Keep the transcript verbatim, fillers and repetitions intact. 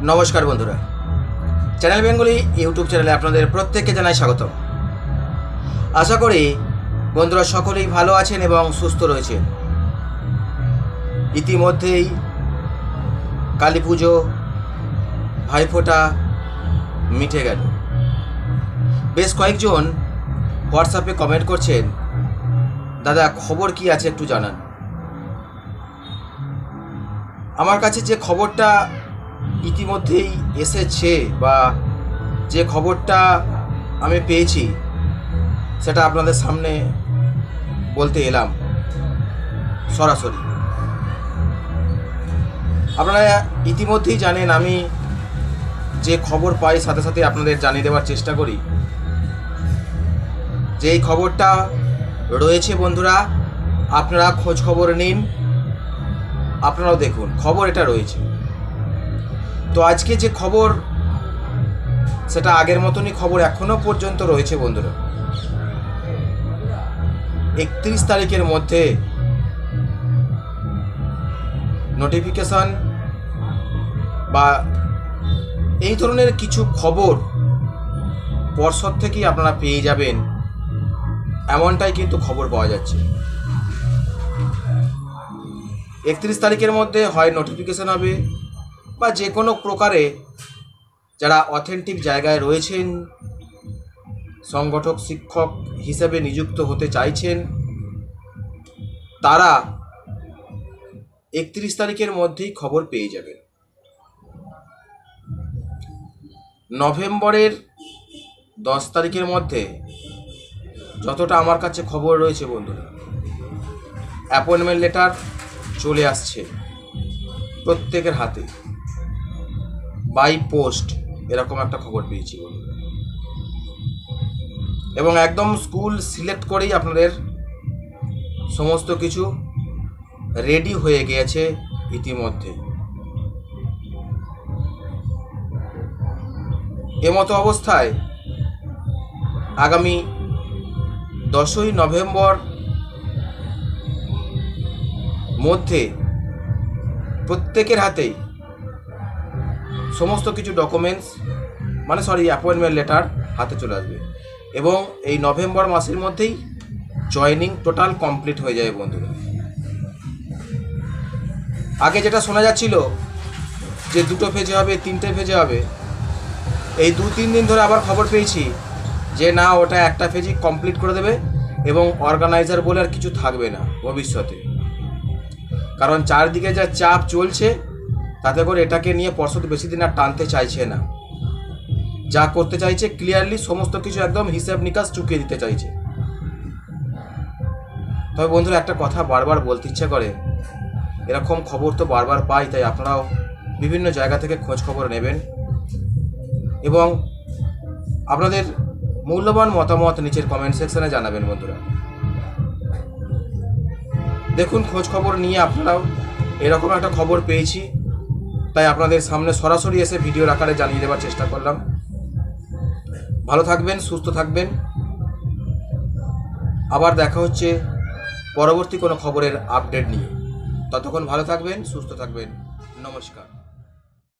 নমস্কার বন্ধুরা, channel Bengali YouTube চ্যানেলে আপনাদের প্রত্যেককে জানাই স্বাগতম। আশা করি বন্ধুরা সকলেই ভালো আছেন এবং সুস্থ রয়েছেন। ইতিমধ্যেই কালী পুজো, ভাইফোঁটা মিটে গেল। বেশ কয়েকজন হোয়াটসঅ্যাপে কমেন্ট করছেন, দাদা খবর কি আছে একটু জানান। আমার কাছে যে খবরটা ইতিমধ্যেই এসেছে বা যে খবরটা আমি পেয়েছি সেটা আপনাদের সামনে বলতে এলাম সরাসরি। আপনারা ইতিমধ্যেই জানেন আমি যে খবর পাই সাথে সাথে আপনাদের জানিয়ে দেওয়ার চেষ্টা করি। যে এই খবরটা রয়েছে বন্ধুরা, আপনারা খোঁজ খবর নিন, আপনারাও দেখুন খবর এটা রয়েছে। তো আজকে যে খবর সেটা আগের মতনই খবর এখনো পর্যন্ত রয়েছে বন্ধুরা। একত্রিশ তারিখের মধ্যে নোটিফিকেশন বা এই ধরনের কিছু খবর পর্ষদ থেকেই আপনারা পেয়ে যাবেন, এমনটাই কিন্তু খবর পাওয়া যাচ্ছে। একত্রিশ তারিখের মধ্যে হয় নোটিফিকেশন হবে বা যে কোনো প্রকারে যারা অথেন্টিক জায়গায় রয়েছেন, সংগঠক শিক্ষক হিসেবে নিযুক্ত হতে চাইছেন, তারা একত্রিশ তারিখের মধ্যেই খবর পেয়ে যাবেন। নভেম্বরের দশ তারিখের মধ্যে যতটা আমার কাছে খবর রয়েছে বন্ধুরা, অ্যাপয়েন্টমেন্ট লেটার চলে আসছে প্রত্যেকের হাতে বাই পোস্ট, এরকম একটা খবর পেয়েছি বন্ধুরা। এবং একদম স্কুল সিলেক্ট করেই আপনাদের সমস্ত কিছু রেডি হয়ে গিয়েছে ইতিমধ্যে। এমতো অবস্থায় আগামী দশই নভেম্বর মধ্যে প্রত্যেকের হাতেই সমস্ত কিছু ডকুমেন্টস মানে সরি অ্যাপয়েন্টমেন্ট লেটার হাতে চলে আসবে এবং এই নভেম্বর মাসের মধ্যেই জয়েনিং টোটাল কমপ্লিট হয়ে যাবে বন্ধুরা। আগে যেটা শোনা যাচ্ছিল যে দুটো ফেজে হবে, তিনটে ফেজে হবে, এই দু তিন দিন ধরে আবার খবর পেয়েছি যে না, ওটা একটা ফেজই কমপ্লিট করে দেবে এবং অর্গানাইজার বলে আর কিছু থাকবে না ভবিষ্যতে। কারণ চারদিকে যা চাপ চলছে তাতে করে এটাকে নিয়ে পর্ষদ বেশি দিন আর টানতে চাইছে না। যা করতে চাইছে ক্লিয়ারলি সমস্ত কিছু একদম হিসাব নিকাশ চুকিয়ে দিতে চাইছে। তবে বন্ধুরা একটা কথা বারবার বলতে ইচ্ছা করে, এরকম খবর তো বারবার পাই, তাই আপনারাও বিভিন্ন জায়গা থেকে খোঁজ খবর নেবেন এবং আপনাদের মূল্যবান মতামত নিচের কমেন্ট সেকশনে জানাবেন বন্ধুরা। দেখুন খোঁজ খবর নিয়ে আপনারাও এরকম একটা খবর পেয়েছি, তাই আপনাদের সামনে সরাসরি এসে ভিডিওর আকারে জানিয়ে দেওয়ার চেষ্টা করলাম। ভালো থাকবেন, সুস্থ থাকবেন। আবার দেখা হচ্ছে পরবর্তী কোনো খবরের আপডেট নিয়ে। ততক্ষণ ভালো থাকবেন, সুস্থ থাকবেন। নমস্কার।